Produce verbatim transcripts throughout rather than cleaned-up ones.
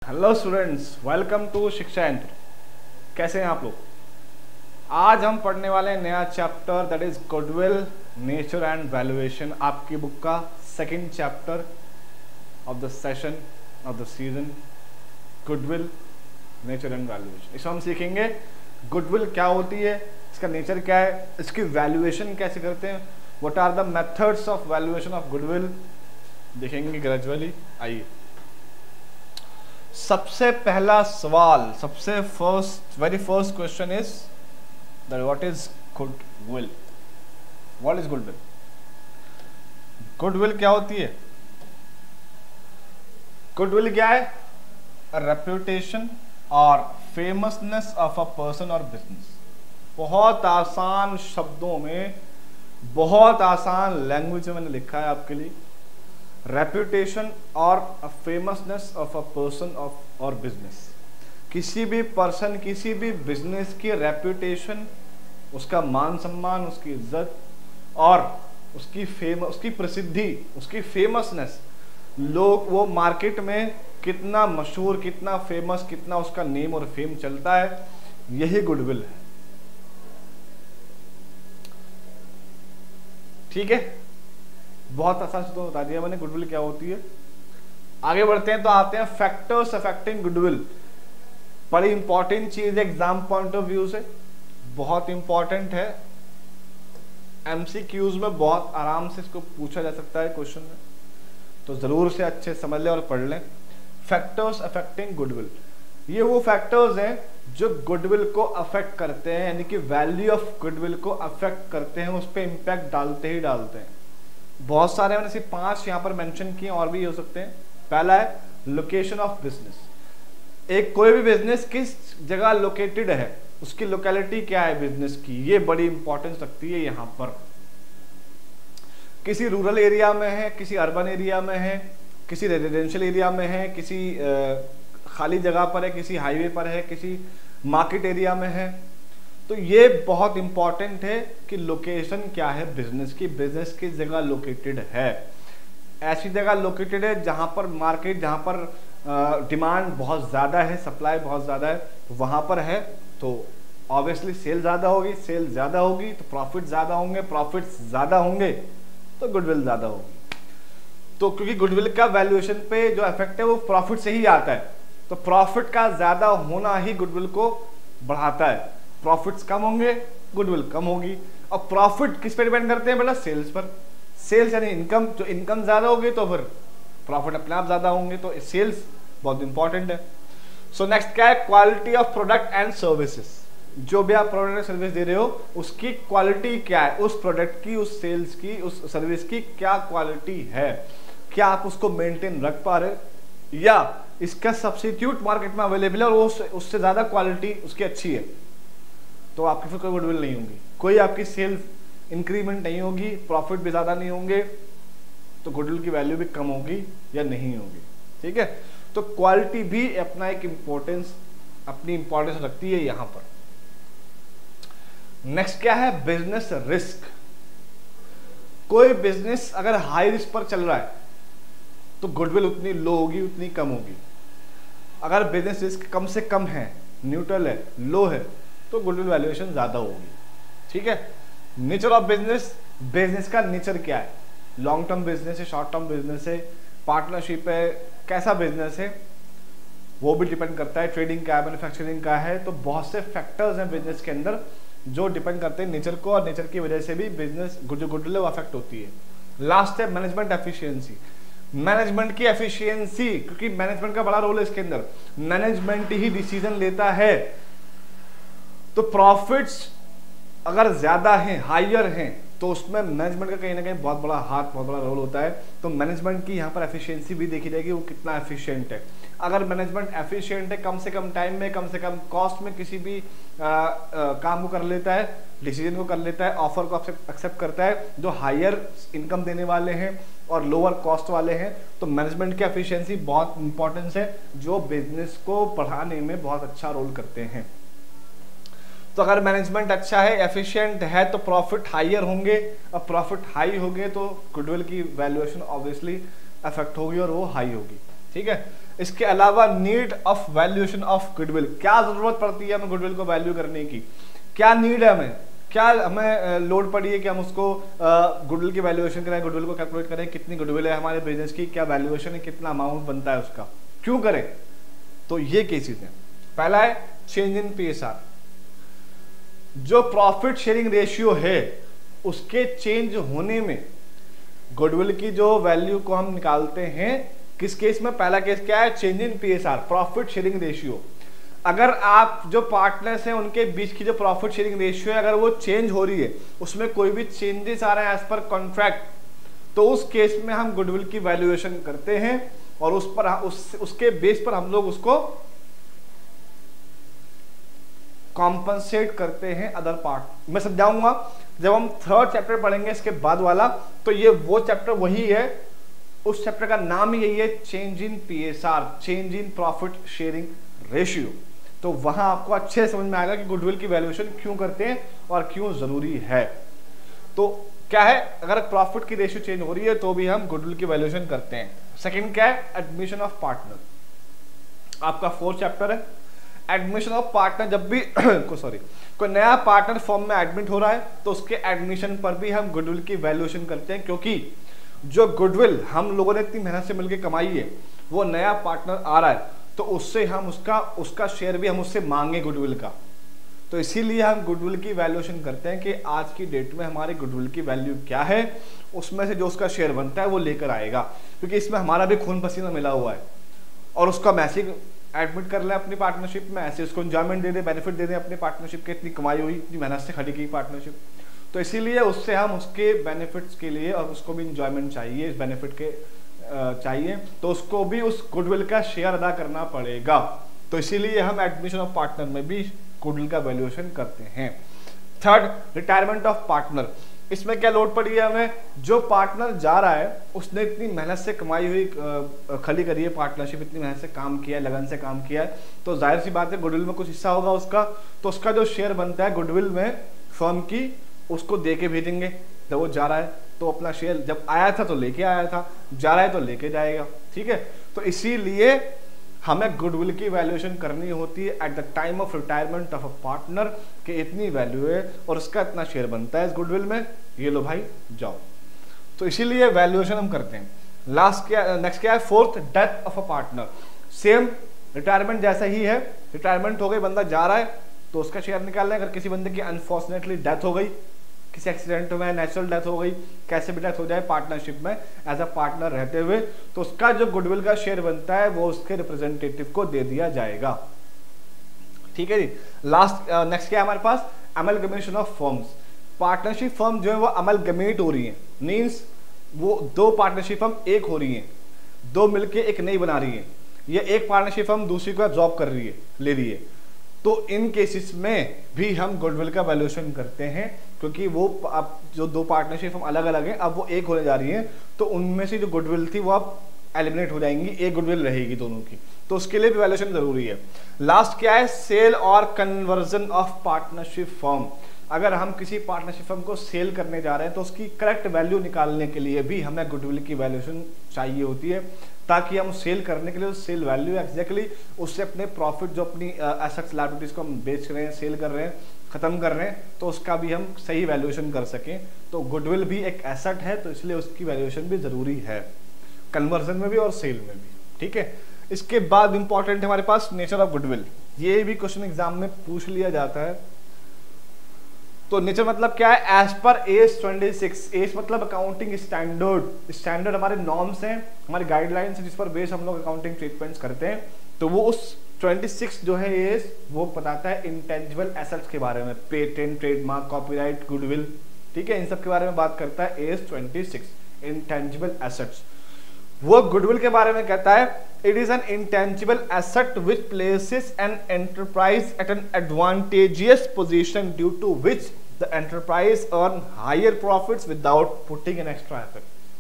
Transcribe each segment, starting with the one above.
Hello students, welcome to शिक्षा यंत्र। कैसे हैं आप लोग? आज हम पढ़ने वाले हैं नया chapter, that is goodwill, nature and valuation. आपकी बुक का second chapter of the session of the season, goodwill, nature and valuation. इसमें हम सीखेंगे गुडविल क्या होती है, इसका नेचर क्या है, इसकी वैल्यूएशन कैसे करते हैं, what are the methods of valuation of goodwill, देखेंगे ग्रेजुअली। आइए, सबसे पहला सवाल, सबसे first very first question is that what is goodwill. What is goodwill? Goodwill क्या होती है? गुडविल क्या है? अ रेप्यूटेशन और फेमसनेस ऑफ अ पर्सन और बिजनेस। बहुत आसान शब्दों में, बहुत आसान लैंग्वेज में मैंने लिखा है आपके लिए। रेप्यूटेशन और famousness of a person of और बिजनेस। किसी भी पर्सन, किसी भी बिजनेस की रेप्यूटेशन, उसका मान सम्मान, उसकी इज्जत और उसकी फेम उसकी प्रसिद्धि, उसकी फेमसनेस, लोग वो मार्केट में कितना मशहूर, कितना फेमस, कितना उसका नेम और फेम चलता है, यही गुडविल है। ठीक है, बहुत आसान से तो बता दिया मैंने गुडविल क्या होती है। आगे बढ़ते हैं तो आते हैं फैक्टर्स अफेक्टिंग गुडविल। बड़ी इंपॉर्टेंट चीज है एग्जाम पॉइंट ऑफ व्यू से, बहुत इंपॉर्टेंट है। एमसीक्यूज में बहुत आराम से इसको पूछा जा सकता है क्वेश्चन में, तो जरूर से अच्छे समझ लें और पढ़ लें। फैक्टर्स अफेक्टिंग गुडविल, ये वो फैक्टर्स हैं जो गुडविल को अफेक्ट करते हैं, यानी कि वैल्यू ऑफ गुडविल को अफेक्ट करते हैं, उस पर इंपैक्ट डालते ही डालते हैं। बहुत सारे, मैंने सिर्फ पांच यहां पर मेंशन किए, और भी हो सकते हैं। पहला है लोकेशन ऑफ बिजनेस। एक कोई भी बिजनेस किस जगह लोकेटेड है, उसकी लोकेलिटी क्या है बिजनेस की, ये बड़ी इंपॉर्टेंस रखती है यहां पर। किसी रूरल एरिया में है, किसी अर्बन एरिया में है, किसी रेजिडेंशियल एरिया में है, किसी आ, खाली जगह पर है, किसी हाईवे पर है, किसी मार्केट एरिया में है, तो ये बहुत इंपॉर्टेंट है कि लोकेशन क्या है बिजनेस की, बिजनेस की जगह लोकेटेड है। ऐसी जगह लोकेटेड है जहां पर मार्केट, जहां पर डिमांड बहुत ज्यादा है, सप्लाई बहुत ज्यादा है, तो वहां पर है तो ऑब्वियसली सेल ज्यादा होगी, सेल ज्यादा होगी तो प्रॉफिट ज्यादा होंगे, प्रॉफिट ज्यादा होंगे तो गुडविल ज्यादा होगी। तो क्योंकि गुडविल का वैल्यूएशन पे जो इफेक्ट है वो प्रॉफिट से ही आता है, तो प्रॉफिट का ज्यादा होना ही गुडविल को बढ़ाता है। प्रॉफिट्स कम होंगे, गुडविल कम होगी। और प्रॉफिट किस पे डिपेंड करते हैं बेटा? सेल्स पर। सेल्स यानी इनकम, जो इनकम ज्यादा होगी तो फिर प्रॉफिट अपने आप ज्यादा होंगे, तो सेल्स बहुत इंपॉर्टेंट है। सो नेक्स्ट क्या है? Quality of product and services. जो भी आप प्रोडक्ट या सर्विस दे रहे हो, उसकी क्वालिटी क्या है, उस प्रोडक्ट की, उस सेल्स की, उस सर्विस की क्या क्वालिटी है, क्या आप उसको मेंटेन रख पा रहे, या इसका सब्स्टिट्यूट मार्केट में अवेलेबल है और उससे ज्यादा क्वालिटी उसकी अच्छी है, तो आपकी फिर कोई गुडविल नहीं होगी, कोई आपकी सेल्स इंक्रीमेंट नहीं होगी, प्रॉफिट भी ज्यादा नहीं होंगे, तो गुडविल की वैल्यू भी कम होगी या नहीं होगी। ठीक है, तो क्वालिटी भी अपना एक इंपॉर्टेंस, अपनी इंपॉर्टेंस रखती है यहां पर। नेक्स्ट क्या है? Business risk. कोई बिजनेस अगर हाई रिस्क पर चल रहा है तो गुडविल उतनी लो होगी, उतनी कम होगी। अगर बिजनेस रिस्क कम से कम है, न्यूट्रल है, लो है, तो गुडविल वैल्यूएशन ज्यादा होगी। ठीक है, नेचर ऑफ बिजनेस। बिजनेस का नेचर क्या है? लॉन्ग टर्म बिजनेस है, शॉर्ट टर्म बिजनेस है, पार्टनरशिप है, कैसा बिजनेस है वो भी डिपेंड करता है। ट्रेडिंग का है, मैन्युफैक्चरिंग का है, तो बहुत से फैक्टर्स हैं बिजनेस के अंदर जो डिपेंड करते हैं नेचर को, और नेचर की वजह से भी बिजनेस जो गुडविल वो अफेक्ट होती है। लास्ट है मैनेजमेंट एफिशिएंसी। मैनेजमेंट की एफिशिएंसी, क्योंकि मैनेजमेंट का बड़ा रोल है इसके अंदर, मैनेजमेंट ही डिसीजन लेता है, तो प्रॉफिट्स अगर ज्यादा हैं, हायर हैं, तो उसमें मैनेजमेंट का कहीं ना कहीं बहुत बड़ा हाथ, बहुत बड़ा रोल होता है। तो मैनेजमेंट की यहाँ पर एफिशिएंसी भी देखी जाएगी, वो कितना एफिशिएंट है। अगर मैनेजमेंट एफिशिएंट है, कम से कम टाइम में, कम से कम कॉस्ट में किसी भी आ, आ, काम को कर लेता है, डिसीजन को कर लेता है, ऑफर को एक्सेप्ट करता है, जो हायर इनकम देने वाले हैं और लोअर कॉस्ट वाले हैं, तो मैनेजमेंट की एफिशिएंसी बहुत इंपॉर्टेंस है, जो बिजनेस को बढ़ाने में बहुत अच्छा रोल करते हैं। तो अगर मैनेजमेंट अच्छा है, एफिशिएंट है, तो प्रॉफिट हायर होंगे, और प्रॉफिट हाई होंगे तो गुडविल की वैल्यूएशन ऑब्वियसली अफेक्ट होगी और वो हाई होगी। ठीक है, इसके अलावा need of valuation of goodwill, क्या जरूरत पड़ती है हमें गुडविल को वैल्यू करने की, क्या नीड है हमें, क्या हमें लोड पड़ी है कि हम उसको गुडविल की वैल्यूएशन करें, गुडविल को कैलकुलेट करें, कितनी गुडविल है हमारे बिजनेस की, क्या वैल्यूएशन है, कितना अमाउंट बनता है उसका, क्यों करें। तो ये केसेस हैं। पहला है चेंज इन पीएसआर, जो प्रॉफिट शेयरिंग रेशियो है उसके चेंज होने में गुडविल की जो वैल्यू को हम निकालते हैं, किस केस में, पहला केस क्या है, change in PSR, profit sharing ratio. अगर आप जो पार्टनर्स हैं उनके बीच की जो प्रॉफिट शेयरिंग रेशियो है अगर वो चेंज हो रही है, उसमें कोई भी चेंजेस आ रहे हैं एज पर कॉन्ट्रैक्ट, तो उस केस में हम गुडविल की वैल्यूएशन करते हैं और उस पर उस, उसके बेस पर हम लोग उसको कॉम्पनसेट करते हैं अदर पार्ट। मैं समझाऊंगा जब हम थर्ड चैप्टर पढ़ेंगे इसके बाद वाला, तो ये वो चैप्टर वही है, उस चैप्टर का नाम ही यही है, change in PSR, change in profit sharing ratio. तो वहां आपको अच्छे समझ में आएगा कि गुडविल की वैल्यूएशन क्यों करते हैं और क्यों जरूरी है। तो क्या है, अगर प्रॉफिट की रेशियो चेंज हो रही है तो भी हम गुडविल की वैल्यूएशन करते हैं। सेकंड क्या है, एडमिशन ऑफ पार्टनर, आपका फोर्थ चैप्टर है। एडमिशन ऑफ पार्टनर, जब भी को सॉरी कोई नया पार्टनर फॉर्म में एडमिट हो रहा है तो उसके एडमिशन पर भी हम गुडविल की वैल्यूएशन करते हैं, क्योंकि जो गुडविल हम लोगों ने इतनी मेहनत से मिलकर कमाई है, वो नया पार्टनर आ रहा है तो उससे हम उसका उसका शेयर भी हम उससे मांगे गुडविल का। तो इसीलिए हम गुडविल की वैल्यूएशन करते हैं कि आज की डेट में हमारे गुडविल की वैल्यू क्या है, उसमें से जो उसका शेयर बनता है वो लेकर आएगा, क्योंकि इसमें हमारा भी खून पसीना मिला हुआ है। और उसका मैसेज एडमिट कर ले अपनी पार्टनरशिप में, ऐसे उसको एंजॉयमेंट दे दे, बेनिफिट दे दे अपनी पार्टनरशिप के, इतनी कमाई हुई, इतनी मेहनत से खड़ी की पार्टनरशिप, तो इसीलिए उससे हम उसके बेनिफिट्स के लिए, और उसको भी इंजॉयमेंट चाहिए, इस बेनिफिट के चाहिए, तो उसको भी उस गुडविल का शेयर अदा करना पड़ेगा। तो इसीलिए हम एडमिशन ऑफ पार्टनर में भी गुडविल का वैल्यूएशन करते हैं। थर्ड, रिटायरमेंट ऑफ पार्टनर, इसमें क्या लोड पड़ी है हमें, जो पार्टनर जा रहा है उसने इतनी मेहनत से कमाई हुई खली करी है पार्टनरशिप, इतनी मेहनत से काम किया है, लगन से काम किया है, तो जाहिर सी बात है गुडविल में कुछ हिस्सा होगा उसका, तो उसका जो शेयर बनता है गुडविल में फर्म की, उसको दे के भेजेंगे। जब वो जा रहा है तो अपना शेयर, जब आया था तो लेके आया था, जा रहा है तो लेके जाएगा, ठीक है। तो इसीलिए हमें गुडविल की वैल्यूएशन करनी होती है at the time of retirement of a partner, कि इतनी वैल्यू है और उसका इतना शेयर बनता है इस गुडविल में, ये लो भाई जाओ। तो इसीलिए वैल्यूएशन हम करते हैं। लास्ट क्या, नेक्स्ट क्या है, fourth, death of a partner, same retirement जैसा ही है, रिटायरमेंट हो गई, बंदा जा रहा है तो उसका शेयर निकालना है। अगर किसी बंदे की अनफॉर्चुनेटली डेथ हो गई, किसी एक्सीडेंट में नेचुरल डेथ हो गई, कैसे भी डेथ हो जाए पार्टनरशिप में एज अ पार्टनर रहते हुए, तो उसका जो गुडविल का शेयर बनता है वो उसके रिप्रेजेंटेटिव को दे दिया जाएगा, ठीक है जी। लास्ट नेक्स्ट क्या है हमारे पास, amalgamation of firms, partnership firm जो है वो अमलगमेट हो रही है, मीन्स वो दो पार्टनरशिप फर्म एक हो रही है, दो मिलके एक नई बना रही है, या एक पार्टनरशिप फर्म दूसरी को एब्जॉर्ब कर रही है, ले रही है। तो इन केसेस में भी हम गुडविल का वैल्यूएशन करते हैं, क्योंकि वो अब जो दो पार्टनरशिप हम अलग अलग हैं, अब वो एक होने जा रही हैं, तो उनमें से जो गुडविल थी वो अब एलिमिनेट हो जाएंगी, एक गुडविल रहेगी दोनों की, तो उसके लिए भी वैल्यूएशन जरूरी है। लास्ट क्या है, सेल और कन्वर्जन ऑफ पार्टनरशिप फर्म, अगर हम किसी पार्टनरशिप फर्म को सेल करने जा रहे हैं तो उसकी करेक्ट वैल्यू निकालने के लिए भी हमें गुडविल की वैल्यूएशन चाहिए होती है, ताकि हम सेल करने के लिए सेल वैल्यू एग्जैक्टली उससे अपने प्रॉफिट, जो अपनी एसेट्स लायबिलिटीज को हम बेच रहे हैं, सेल कर रहे हैं, खत्म कर रहे हैं, तो उसका भी हम सही वैल्यूएशन कर सकें। तो गुडविल भी एक एसेट है, तो इसलिए उसकी वैल्यूएशन भी जरूरी है, कन्वर्जन में भी और सेल में भी, ठीक है। इसके बाद इंपॉर्टेंट है हमारे पास नेचर ऑफ गुडविल, ये भी क्वेश्चन एग्जाम में पूछ लिया जाता है। तो नेचर मतलब क्या है, as per AS twenty six, AS मतलब अकाउंटिंग स्टैंडर्ड, स्टैंडर्ड हमारे नॉर्म्स हैं, हमारी गाइडलाइंस है, जिस पर बेस हम लोग अकाउंटिंग ट्रीटमेंट्स करते हैं। तो वो उस छब्बीस जो है एस, वो बताता है इंटेंजिबल एसेट्स के बारे में, पेटेंट, ट्रेडमार्क, कॉपीराइट, गुडविल, ठीक है, इन सब के बारे में बात करता है AS twenty six, intangible assets. वो गुडविल के बारे में कहता है, it is an intangible asset which places an enterprise at an advantageous position due to which the enterprise earn higher profits without putting an extra effort.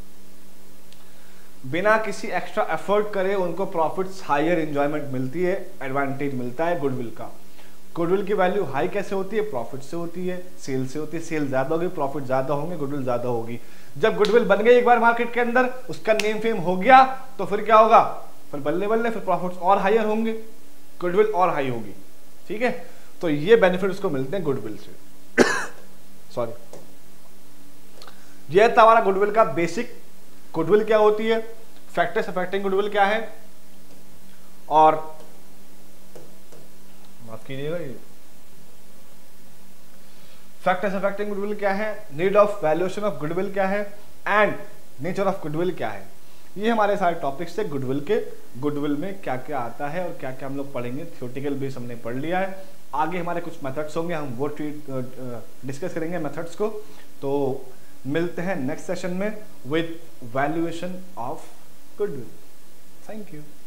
बिना किसी extra effort करे उनको प्रॉफिट्स, हायर एंजॉयमेंट मिलती है, advantage मिलता है goodwill का। Goodwill की वैल्यू हाई कैसे होती है, प्रॉफिट से होती है, सेल से होती है, सेल ज्यादा होगी, प्रॉफिट ज्यादा होंगे, गुडविल ज्यादा होगी। जब गुडविल बन गई एक बार मार्केट के अंदर, उसका नेम फेम हो गया, तो फिर क्या होगा, फिर बल्ले बल्ले फिर प्रॉफिट्स और हायर होंगे, गुडविल और हाई होगी, ठीक है। तो ये बेनिफिट उसको मिलते हैं गुडविल से। सॉरी, ये था हमारा गुडविल का बेसिक। गुडविल क्या होती है, फैक्टर्स अफेक्टिंग गुडविल क्या है, और माफ कीजिएगा, ये फैक्टर्स अफेक्टिंग गुडविल क्या है, need of valuation of goodwill क्या है, एंड नेचर ऑफ गुडविल क्या है। ये हमारे सारे टॉपिक्स से गुडविल के, गुडविल में क्या क्या आता है और क्या क्या हम लोग पढ़ेंगे। थ्योरेटिकल बेस हमने पढ़ लिया है, आगे हमारे कुछ मेथड्स होंगे, हम वो डिस्कस करेंगे मेथड्स को। तो मिलते हैं नेक्स्ट सेशन में with valuation of goodwill. Thank you.